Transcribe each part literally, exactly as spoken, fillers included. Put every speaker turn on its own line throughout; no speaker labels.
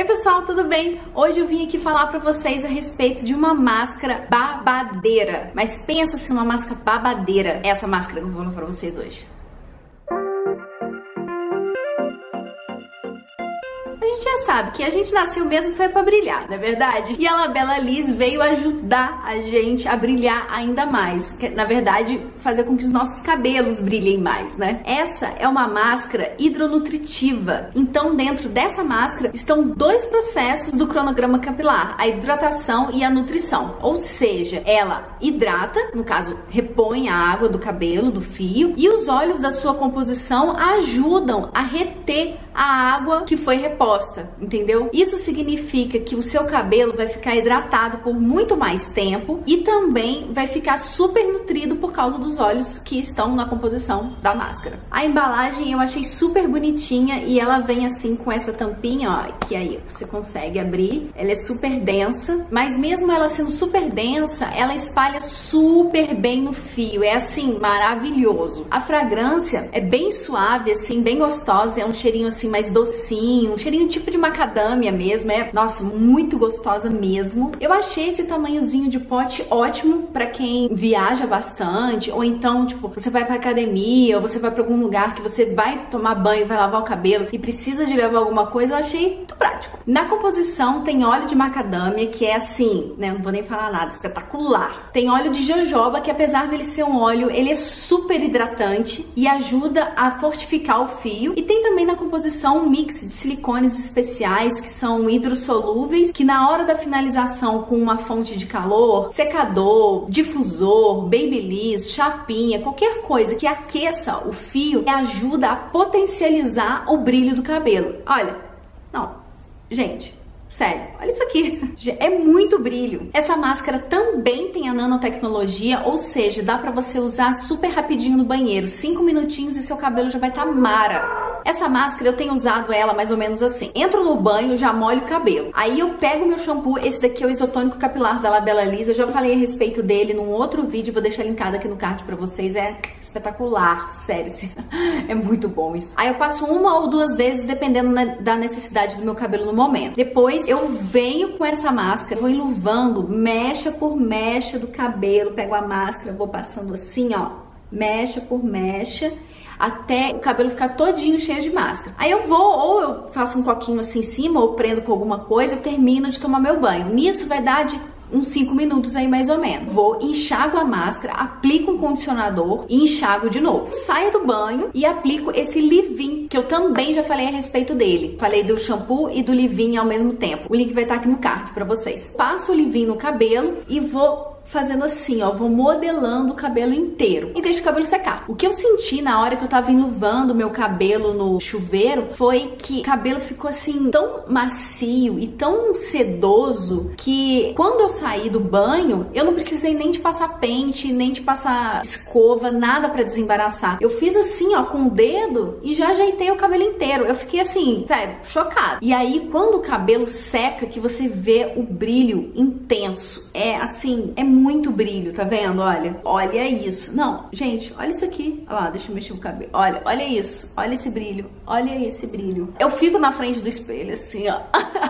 Oi pessoal, tudo bem? Hoje eu vim aqui falar pra vocês a respeito de uma máscara babadeira. Mas pensa se uma máscara babadeira é essa máscara que eu vou falar pra vocês hoje. A gente já sabe que a gente nasceu mesmo foi pra brilhar, não é verdade? E a Labela Liz veio ajudar a gente a brilhar ainda mais. Que, na verdade, fazer com que os nossos cabelos brilhem mais, né? Essa é uma máscara hidronutritiva. Então, dentro dessa máscara estão dois processos do cronograma capilar: a hidratação e a nutrição. Ou seja, ela hidrata, no caso, repõe a água do cabelo, do fio, e os óleos da sua composição ajudam a reter a água que foi reposta, entendeu? Isso significa que o seu cabelo vai ficar hidratado por muito mais tempo e também vai ficar super nutrido por causa dos óleos que estão na composição da máscara. A embalagem eu achei super bonitinha e ela vem assim com essa tampinha, ó, que aí você consegue abrir. Ela é super densa, mas mesmo ela sendo super densa, ela espalha super bem no fio. É assim, maravilhoso. A fragrância é bem suave, assim, bem gostosa, é um cheirinho assim mais docinho, um cheirinho tipo de macadâmia mesmo, é, nossa, muito gostosa mesmo. Eu achei esse tamanhozinho de pote ótimo pra quem viaja bastante, ou então, tipo, você vai pra academia, ou você vai pra algum lugar que você vai tomar banho, vai lavar o cabelo e precisa de levar alguma coisa. Eu achei muito prático. Na composição tem óleo de macadâmia, que é assim, né, não vou nem falar nada, espetacular. Tem óleo de jojoba, que apesar dele ser um óleo, ele é super hidratante e ajuda a fortificar o fio. E tem também na composição um mix de silicones especiais que são hidrossolúveis, que na hora da finalização com uma fonte de calor, secador, difusor, babyliss, chapinha, qualquer coisa que aqueça o fio, ajuda a potencializar o brilho do cabelo. Olha, não, gente, sério, olha isso aqui, é muito brilho. Essa máscara também tem a nanotecnologia, ou seja, dá pra você usar super rapidinho no banheiro, cinco minutinhos e seu cabelo já vai estar mara. Essa máscara eu tenho usado ela mais ou menos assim: entro no banho, já molho o cabelo, aí eu pego meu shampoo, esse daqui é o isotônico capilar da Labela Liz, eu já falei a respeito dele num outro vídeo, vou deixar linkado aqui no card pra vocês, é espetacular, sério, é muito bom isso. Aí eu passo uma ou duas vezes, dependendo da necessidade do meu cabelo no momento. Depois eu venho com essa máscara, vou enluvando mecha por mecha do cabelo, pego a máscara, vou passando assim, ó, mecha por mecha, até o cabelo ficar todinho cheio de máscara. Aí eu vou, ou eu faço um coquinho assim em cima, ou prendo com alguma coisa, termino de tomar meu banho. Nisso vai dar de uns cinco minutos aí mais ou menos. Vou, enxago a máscara, aplico um condicionador e enxago de novo. Saio do banho e aplico esse leave-in, que eu também já falei a respeito dele. Falei do shampoo e do leave-in ao mesmo tempo. O link vai estar aqui no card pra vocês. Passo o leave-in no cabelo e vou fazendo assim, ó, vou modelando o cabelo inteiro e deixo o cabelo secar. O que eu senti na hora que eu tava enluvando meu cabelo no chuveiro foi que o cabelo ficou assim tão macio e tão sedoso que quando eu saí do banho, eu não precisei nem de passar pente, nem de passar escova, nada pra desembaraçar. Eu fiz assim, ó, com o dedo e já ajeitei o cabelo inteiro. Eu fiquei assim, sério, chocada. E aí, quando o cabelo seca, que você vê o brilho intenso, é assim, é muito brilho, tá vendo? Olha, olha isso. Não, gente, olha isso aqui. Olha lá, deixa eu mexer o cabelo. Olha, olha isso. Olha esse brilho. Olha esse brilho. Eu fico na frente do espelho assim, ó,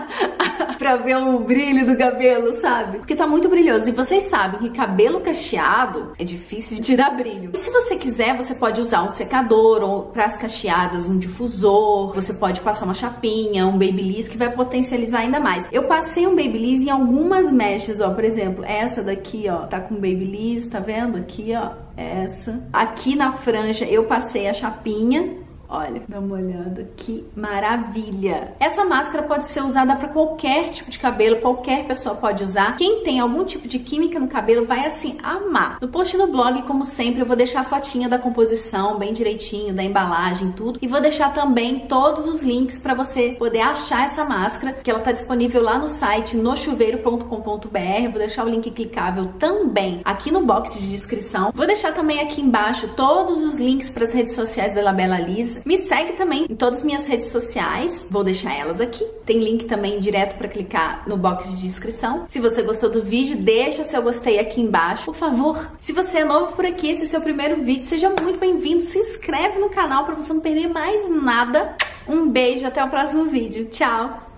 pra ver o brilho do cabelo, sabe? Porque tá muito brilhoso. E vocês sabem que cabelo cacheado é difícil de tirar brilho. E se você quiser, você pode usar um secador, ou pras cacheadas um difusor. Você pode passar uma chapinha, um babyliss, que vai potencializar ainda mais. Eu passei um babyliss em algumas mechas, ó, por exemplo, essa daqui, ó, tá com babyliss, tá vendo? Aqui, ó, essa. Aqui na franja eu passei a chapinha. Olha, dá uma olhada, que maravilha! Essa máscara pode ser usada para qualquer tipo de cabelo, qualquer pessoa pode usar. Quem tem algum tipo de química no cabelo vai, assim, amar. No post no blog, como sempre, eu vou deixar a fotinha da composição, bem direitinho, da embalagem, tudo. E vou deixar também todos os links para você poder achar essa máscara, que ela tá disponível lá no site no chuveiro ponto com ponto br. Vou deixar o link clicável também aqui no box de descrição. Vou deixar também aqui embaixo todos os links para as redes sociais da Labela Liz. Me segue também em todas as minhas redes sociais, vou deixar elas aqui. Tem link também direto para clicar no box de descrição. Se você gostou do vídeo, deixa seu gostei aqui embaixo, por favor. Se você é novo por aqui, esse é seu primeiro vídeo, seja muito bem-vindo. Se inscreve no canal para você não perder mais nada. Um beijo, até o próximo vídeo. Tchau!